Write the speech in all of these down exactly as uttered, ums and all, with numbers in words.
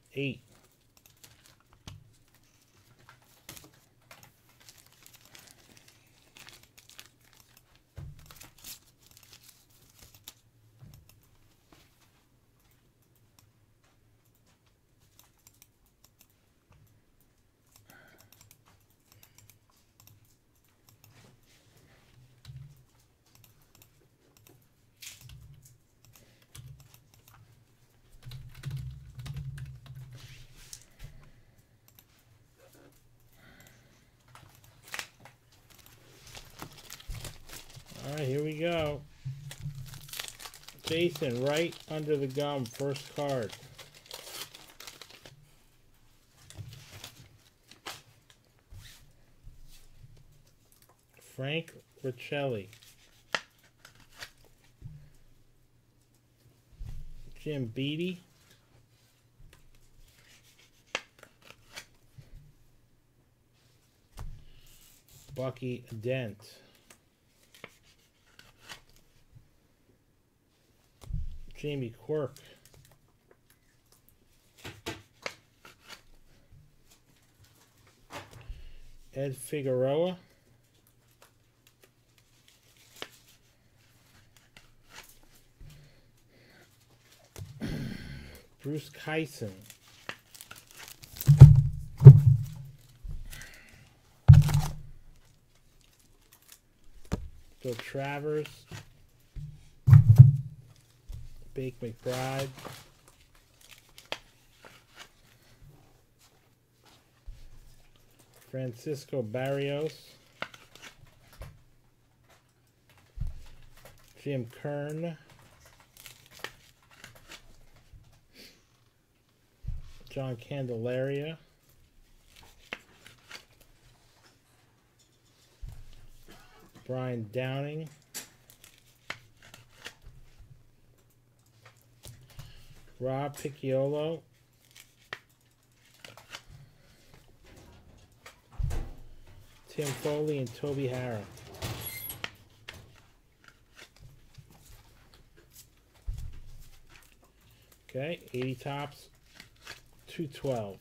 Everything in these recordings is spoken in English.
eight. All right, here we go. Jason, right under the gum, first card. Frank Riccelli. Jim Beattie. Bucky Dent. Jamie Quirk. Ed Figueroa. Bruce Kyson. Bill Travers. Bake McBride. Francisco Barrios. Jim Kern. John Candelaria. Brian Downing. Rob Picciolo. Tim Foley and Toby Harrah. Okay, eighty tops, two twelve.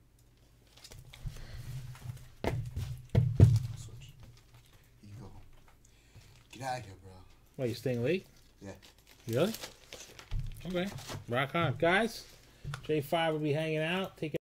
Switch. You can go home. Get out of here, bro. What, you staying late? Yeah. Really? Okay. Rock on. Guys, J five will be hanging out. Take